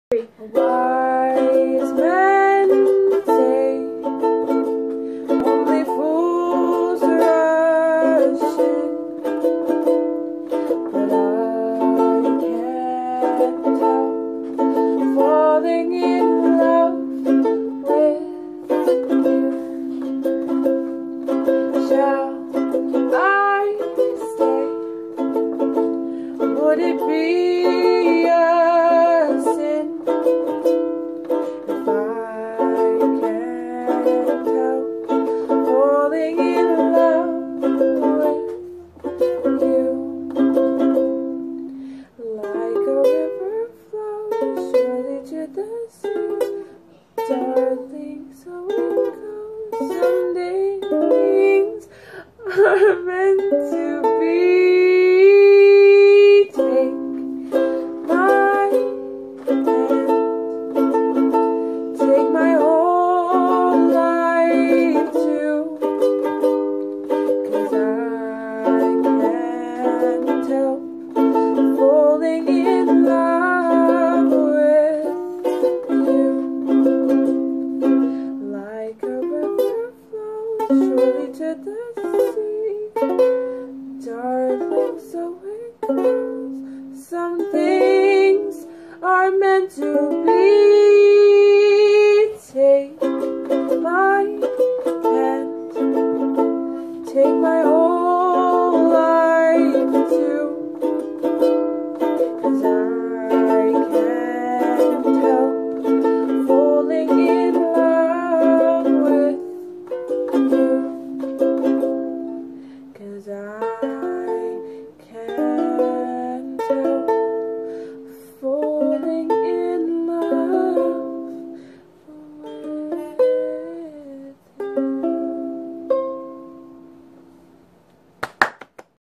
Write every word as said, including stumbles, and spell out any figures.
Wise men say only fools rush in, but I can't help falling in love with you. Shall I stay? Would it be a sin if I can't help falling in love with you? Like a river flows surely to the sea, darling, so it goes. Some things are meant to be. Take my hand, take my whole life too, 'cause I can't help falling in love with you. Like a river flows surely to the sea, darling, so it goes. Some things are meant to be. Take my hand, take my